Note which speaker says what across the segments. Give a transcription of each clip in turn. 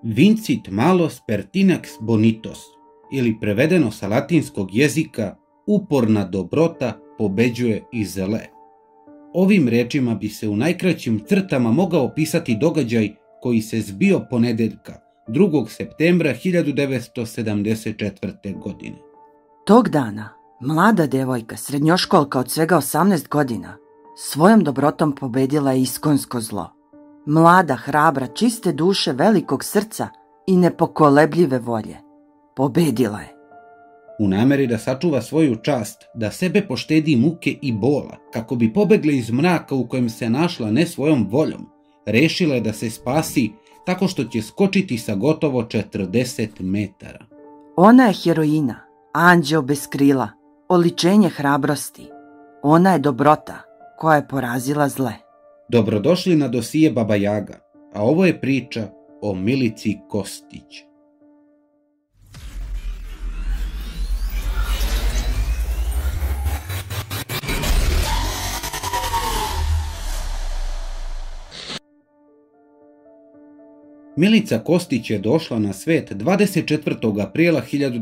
Speaker 1: Vincit malos pertinax bonitos, ili prevedeno sa latinskog jezika uporna dobrota pobeđuje i zle. Ovim rečima bi se u najkraćim crtama mogao opisati događaj koji se zbio ponedeljka, 2. septembra 1974. godine.
Speaker 2: Tog dana, mlada devojka, srednjoškolka od svega 18 godina, svojom dobrotom pobedila je iskonsko zlo. Mlada, hrabra, čiste duše, velikog srca i nepokolebljive volje. Pobedila je.
Speaker 1: U nameri da sačuva svoju čast, da sebe poštedi muke i bola, kako bi pobegla iz mraka u kojem se našla ne svojom voljom, rešila je da se spasi tako što će skočiti sa gotovo 40 metara.
Speaker 2: Ona je heroina, anđeo bez krila, oličenje hrabrosti. Ona je dobrota koja je porazila zle.
Speaker 1: Dobrodošli na dosije Baba Jaga, a ovo je priča o Milici Kostić. Milica Kostić je došla na svet 24. aprila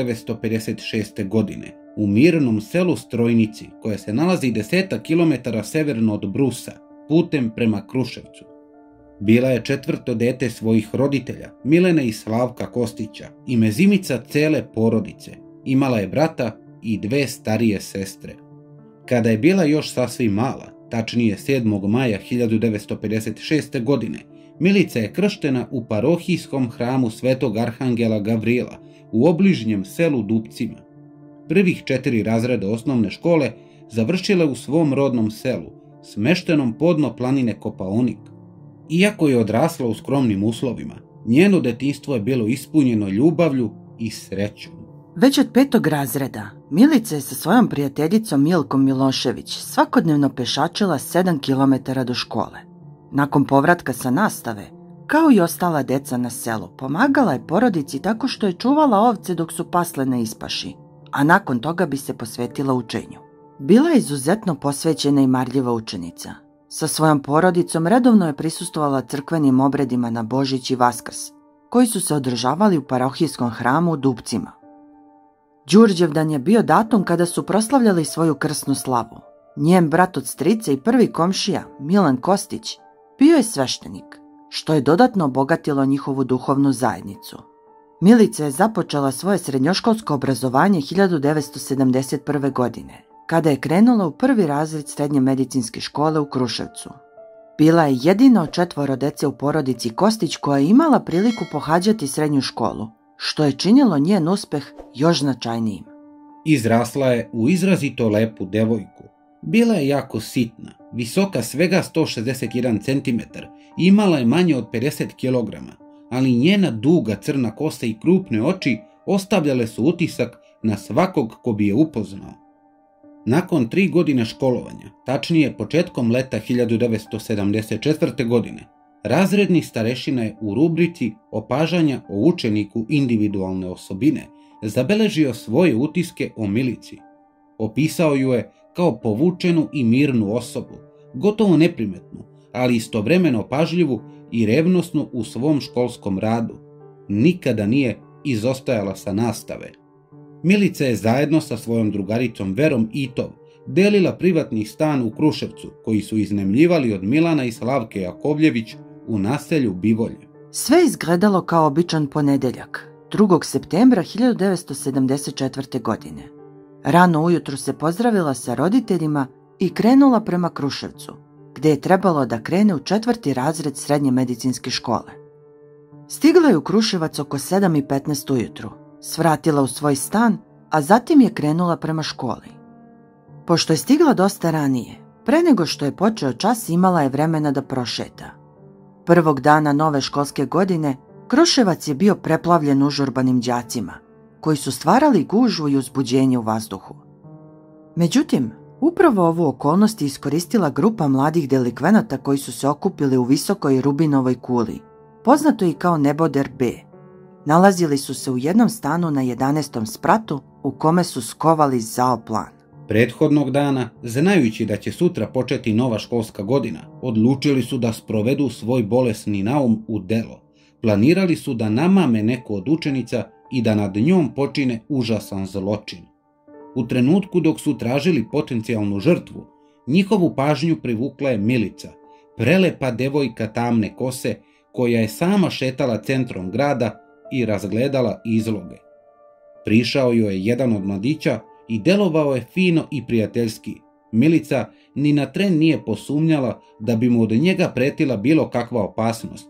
Speaker 1: 1956. godine u mirnom selu Strojnici, koje se nalazi 10 kilometara severno od Brusa, putem prema Kruševcu. Bila je četvrto dete svojih roditelja, Milene i Slavka Kostića, i mezimica cele porodice. Imala je brata i 2 starije sestre. Kada je bila još sasvim mala, tačnije 7. maja 1956. godine, Milica je krštena u parohijskom hramu Svetog Arhangela Gavrila u obližnjem selu Dupcima. Prvih 4 razreda osnovne škole završila u svom rodnom selu, smeštenom podno planine Kopaonik. Iako je odrasla u skromnim uslovima, njeno detinjstvo je bilo ispunjeno ljubavlju i srećom.
Speaker 2: Već od 5. razreda Milica je sa svojom prijateljicom Milkom Milošević svakodnevno pešačila 7 km do škole. Nakon povratka sa nastave, kao i ostala deca na selu, pomagala je porodici tako što je čuvala ovce dok su pasle na ispaši, a nakon toga bi se posvetila učenju. Bila je izuzetno posvećena i marljiva učenica. Sa svojom porodicom redovno je prisustvovala crkvenim obredima na Božić i Vaskrs, koji su se održavali u parohijskom hramu u Dupcima. Đurđevdan je bio datum kada su proslavljali svoju krsnu slavu. Njen brat od strice i prvi komšija, Milan Kostić, bio je sveštenik, što je dodatno obogatilo njihovu duhovnu zajednicu. Milica je započela svoje srednjoškolsko obrazovanje 1971. godine, kada je krenula u 1. razred srednje medicinske škole u Kruševcu. Bila je jedina od 4 dece u porodici Kostić koja je imala priliku pohađati srednju školu, što je činilo njen uspeh još značajnijim.
Speaker 1: Izrasla je u izrazito lepu devojku. Bila je jako sitna, visoka svega 161 cm i imala je manje od 50 kg, ali njena duga crna kosa i krupne oči ostavljale su utisak na svakog ko bi je upoznao. Nakon 3 godine školovanja, tačnije početkom leta 1974. godine, razredni starešina je u rubrici opažanja o učeniku individualne osobine zabeležio svoje utiske o Milici. Opisao ju je kao povučenu i mirnu osobu, gotovo neprimetnu, ali istovremeno pažljivu i revnosnu u svom školskom radu. Nikada nije izostajala sa nastave. Milica je zajedno sa svojom drugaricom Verom Itov delila privatni stan u Kruševcu, koji su iznajmljivali od Milana i Slavke Jakovljević u naselju Bivolje.
Speaker 2: Sve izgledalo kao običan ponedeljak, 2. septembra 1974. godine. Rano ujutru se pozdravila sa roditeljima i krenula prema Kruševcu, gde je trebalo da krene u 4. razred srednje medicinske škole. Stigla je u Kruševac oko 7:15 ujutru, svratila u svoj stan, a zatim je krenula prema školi. Pošto je stigla dosta ranije, pre nego što je počeo čas, imala je vremena da prošeta. Prvog dana nove školske godine Kruševac je bio preplavljen užurbanim đacima, koji su stvarali gužvu i uzbuđenje u vazduhu. Međutim, upravo ovu okolnost je iskoristila grupa mladih delikvenata koji su se okupili u visokoj Rubinovoj kuli, poznato i kao Neboder B. Nalazili su se u jednom stanu na 11. spratu u kome su skovali zao plan.
Speaker 1: Prethodnog dana, znajući da će sutra početi nova školska godina, odlučili su da sprovedu svoj bolesni naum u delo. Planirali su da namame neku od učenica i da nad njom počine užasan zločin. U trenutku dok su tražili potencijalnu žrtvu, njihovu pažnju privukla je Milica, prelepa devojka tamne kose koja je sama šetala centrom grada i razgledala izloge. Prišao joj je jedan od mladića i delovao je fino i prijateljski. Milica ni na tren nije posumnjala da bi mu od njega pretila bilo kakva opasnost.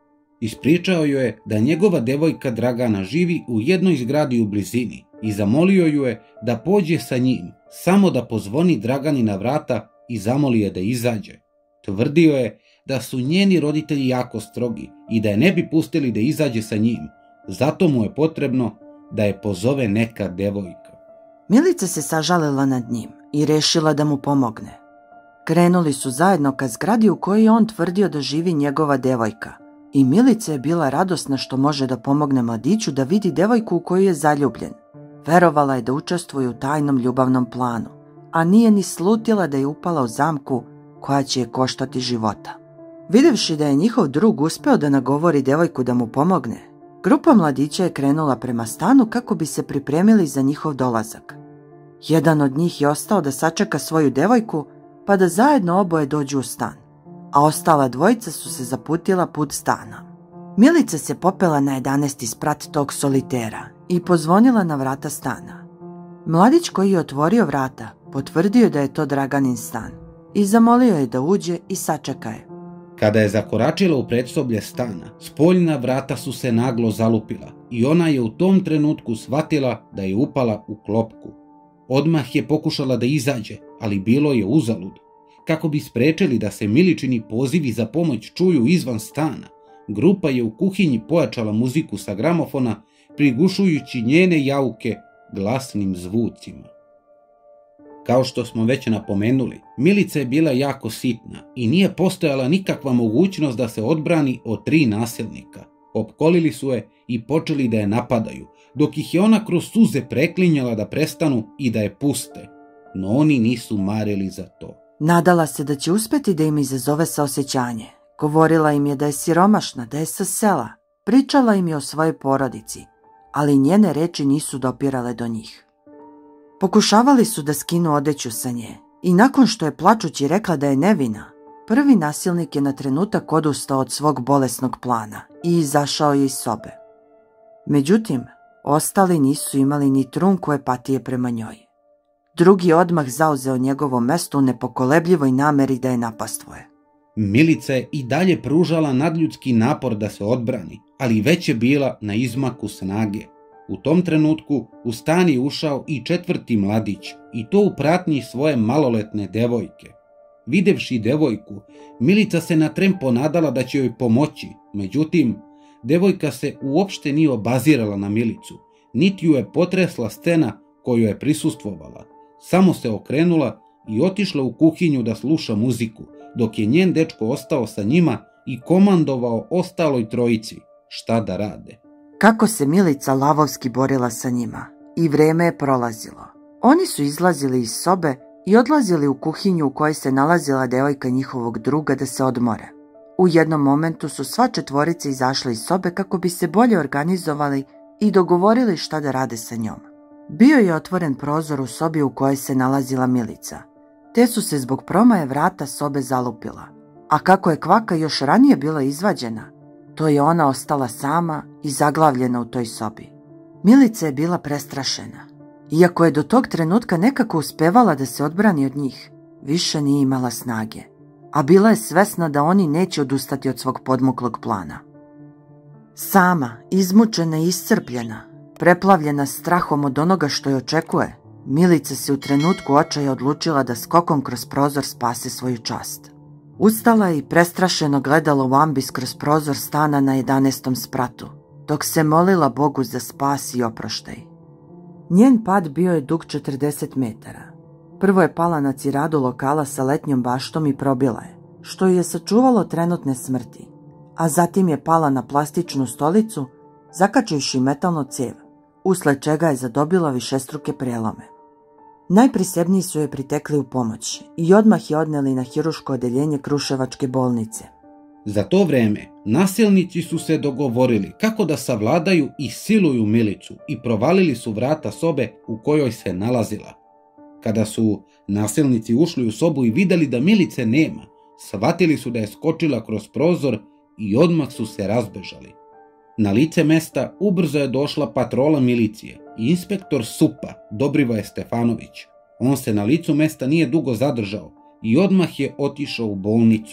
Speaker 1: Ispričao joj je da njegova devojka Dragana živi u jednoj zgradi u blizini i zamolio ju je da pođe sa njim, samo da pozvoni Dragani na vrata i zamoli je da izađe. Tvrdio je da su njeni roditelji jako strogi i da je ne bi pustili da izađe sa njim, zato mu je potrebno da je pozove neka devojka.
Speaker 2: Milica se sažalila nad njim i rešila da mu pomogne. Krenuli su zajedno ka zgradi u kojoj je on tvrdio da živi njegova devojka i Milica je bila radosna što može da pomogne mladiću da vidi devojku u koju je zaljubljen. Verovala je da učestvuje u tajnom ljubavnom planu, a nije ni slutila da je upala u zamku koja će je koštati života. Videvši da je njihov drug uspeo da nagovori devojku da mu pomogne, grupa mladića je krenula prema stanu kako bi se pripremili za njihov dolazak. Jedan od njih je ostao da sačeka svoju devojku pa da zajedno oboje dođu u stan, a ostala dvojica su se zaputila put stana. Milica se popela na 11. sprat tog solitera i pozvonila na vrata stana. Mladić koji je otvorio vrata potvrdio da je to Draganin stan i zamolio je da uđe i sačeka je.
Speaker 1: Kada je zakoračila u predsoblje stana, spoljna vrata su se naglo zalupila i ona je u tom trenutku shvatila da je upala u klopku. Odmah je pokušala da izađe, ali bilo je uzalud. Kako bi sprečili da se Miličini pozivi za pomoć čuju izvan stana, grupa je u kuhinji pojačala muziku sa gramofona, prigušujući njene jauke glasnim zvucima. Kao što smo već napomenuli, Milica je bila jako sitna i nije postojala nikakva mogućnost da se odbrani od 3 nasilnika. Opkolili su je i počeli da je napadaju, dok ih je ona kroz suze preklinjala da prestanu i da je puste. No oni nisu marili za to.
Speaker 2: Nadala se da će uspeti da im izazove saosećanje. Govorila im je da je siromašna, da je sa sela. Pričala im je o svojoj porodici, ali njene reči nisu dopirale do njih. Pokušavali su da skinu odeću sa nje i nakon što je plačući rekla da je nevina, prvi nasilnik je na trenutak odustao od svog bolesnog plana i izašao je iz sobe. Međutim, ostali nisu imali ni trunku empatije prema njoj. Drugi je odmah zauzeo njegovo mesto u nepokolebljivoj nameri da je napastvuje.
Speaker 1: Milica je i dalje pružala nadljudski napor da se odbrani, ali već je bila na izmaku snage. U tom trenutku u stan je ušao i 4. mladić, i to u pratnji svoje maloletne devojke. Videvši devojku, Milica se na tren ponadala da će joj pomoći, međutim, devojka se uopšte nije obazirala na Milicu, niti ju je potresla scena koju je prisustvovala. Samo se okrenula i otišla u kuhinju da sluša muziku, dok je njen dečko ostao sa njima i komandovao ostaloj trojici šta da rade.
Speaker 2: Kako se Milica lavovski borila sa njima i vreme je prolazilo. Oni su izlazili iz sobe i odlazili u kuhinju u kojoj se nalazila devojka njihovog druga da se odmore. U jednom momentu su sva 4 izašla iz sobe kako bi se bolje organizovali i dogovorili šta da rade sa njom. Bio je otvoren prozor u sobi u kojoj se nalazila Milica, te su se zbog promaje vrata sobe zalupila. A kako je kvaka još ranije bila izvađena, to je ona ostala sama i zaglavljena u toj sobi. Milica je bila prestrašena. Iako je do tog trenutka nekako uspevala da se odbrani od njih, više nije imala snage, a bila je svesna da oni neće odustati od svog podmuklog plana. Sama, izmučena i iscrpljena, preplavljena strahom od onoga što je očekuje, Milica se u trenutku očaja odlučila da skokom kroz prozor spase svoju čast. Ustala je i prestrašeno gledala u ambis kroz prozor stana na 11. spratu, dok se molila Bogu za spas i oproštaj. Njen pad bio je dug 40 metara. Prvo je pala na ciradu lokala sa letnjom baštom i probila je, što ju je sačuvalo trenutne smrti, a zatim je pala na plastičnu stolicu, zakačivši metalnu cev, usled čega je zadobila višestruke prelome. Najprisebniji su je pritekli u pomoć i odmah je odneli na hiruško odeljenje Kruševačke bolnice.
Speaker 1: Za to vreme nasilnici su se dogovorili kako da savladaju i siluju Milicu i provalili su vrata sobe u kojoj se nalazila. Kada su nasilnici ušli u sobu i vidjeli da Milice nema, shvatili su da je skočila kroz prozor i odmah su se razbežali. Na lice mesta ubrzo je došla patrola milicije i inspektor SUP-a Dobrivoje Stefanović. On se na licu mesta nije dugo zadržao i odmah je otišao u bolnicu.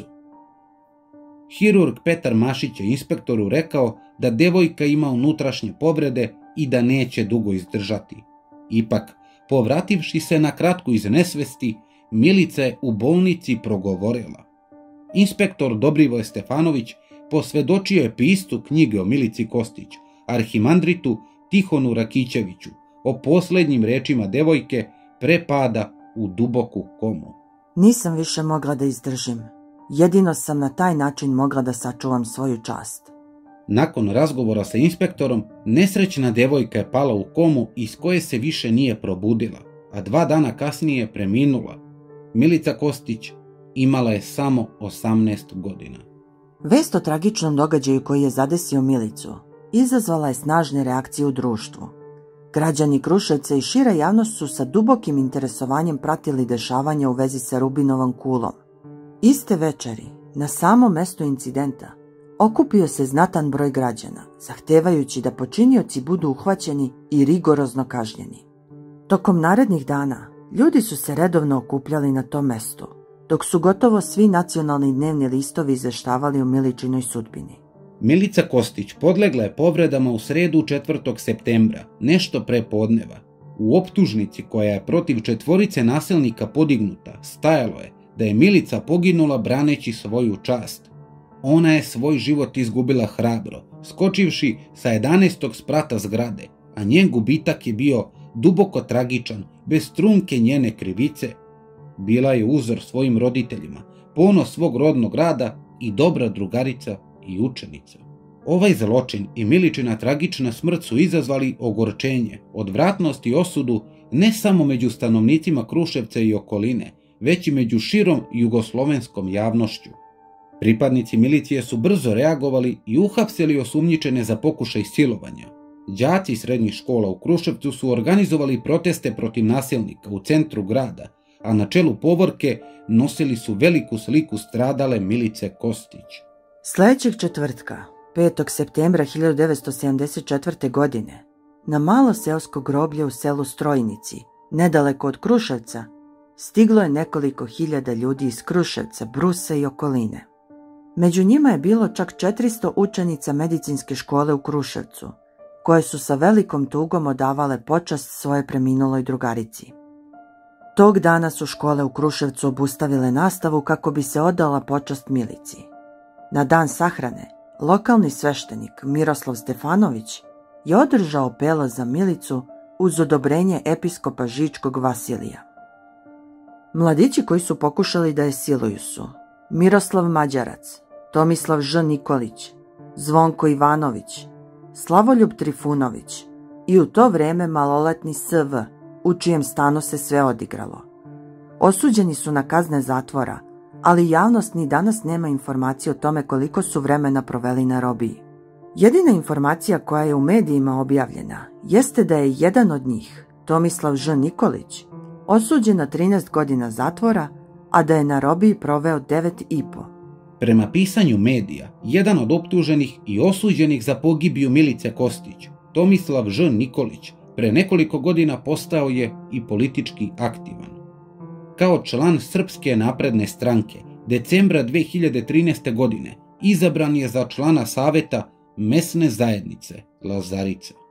Speaker 1: Hirurg Petar Mašić je inspektoru rekao da devojka ima unutrašnje povrede i da neće dugo izdržati. Ipak, povrativši se na kratko iz nesvesti, Milica je u bolnici progovorila. Inspektor Dobrivoje Stefanović posvedočio je piscu knjige o Milici Kostić, arhimandritu Tihonu Rakićeviću, o posljednjim rečima devojke pre pada u duboku komu.
Speaker 2: Nisam više mogla da izdržim. Jedino sam na taj način mogla da sačuvam svoju čast.
Speaker 1: Nakon razgovora sa inspektorom, nesrećna devojka je pala u komu iz koje se više nije probudila, a 2 dana kasnije preminula. Milica Kostić imala je samo 18 godina.
Speaker 2: Vest o tragičnom događaju koji je zadesio Milicu izazvala je snažne reakcije u društvu. Građani Kruševca i šira javnost su sa dubokim interesovanjem pratili dešavanja u vezi sa Rubinovom kulom. Iste večeri, na samom mestu incidenta, okupio se znatan broj građana, zahtevajući da počinioci budu uhvaćeni i rigorozno kažnjeni. Tokom narednih dana, ljudi su se redovno okupljali na tom mestu, dok su gotovo svi nacionalni dnevni listovi izveštavali o Miličinoj sudbini.
Speaker 1: Milica Kostić podlegla je povredama u sredu 4. septembra, nešto pre podneva. U optužnici koja je protiv 4 nasilnika podignuta, stajalo je da je Milica poginula braneći svoju čast. Ona je svoj život izgubila hrabro, skočivši sa 11. sprata zgrade, a njen gubitak je bio duboko tragičan, bez trunke njene krivice. Bila je uzor svojim roditeljima, ponos svog rodnog grada i dobra drugarica i učenica. Ovaj zločin i Miličina tragična smrt su izazvali ogorčenje, odvratnost i osudu ne samo među stanovnicima Kruševca i okoline, već i među širom jugoslovenskom javnošću. Pripadnici milicije su brzo reagovali i uhapsili osumnjičene za pokušaj silovanja. Đaci srednjih škola u Kruševcu su organizovali proteste protiv nasilnika u centru grada, a na čelu povorke nosili su veliku sliku stradale Milice Kostić.
Speaker 2: Sljedećeg četvrtka, 5. septembra 1974. godine, na malo seosko groblje u selu Strojnici, nedaleko od Kruševca, stiglo je nekoliko hiljada ljudi iz Kruševca, Brusa i okoline. Među njima je bilo čak 400 učenica medicinske škole u Kruševcu, koje su sa velikom tugom odavale počast svoje preminuloj drugarici. Tog dana su škole u Kruševcu obustavile nastavu kako bi se odala počast Milici. Na dan sahrane, lokalni sveštenik Miroslav Stefanović je održao pelez za Milicu uz odobrenje episkopa Žičkog Vasilija. Mladići koji su pokušali da je siluju su Miroslav Mađarac, Tomislav Ž. Nikolić, Zvonko Ivanović, Slavoljub Trifunović i u to vreme maloletni SV, u čijem stanu se sve odigralo. Osuđeni su na kazne zatvora, ali javnost ni danas nema informacije o tome koliko su vremena proveli na robiji. Jedina informacija koja je u medijima objavljena jeste da je jedan od njih, Tomislav Ž. Nikolić, osuđen na 13 godina zatvora, a da je na robiji proveo 9,5.
Speaker 1: Prema pisanju medija, jedan od optuženih i osuđenih za pogibiju Milice Kostić, Tomislav Ž. Nikolić, pre nekoliko godina postao je i politički aktivan. Kao član Srpske napredne stranke, decembra 2013. godine izabran je za člana saveta mesne zajednice Lazarica.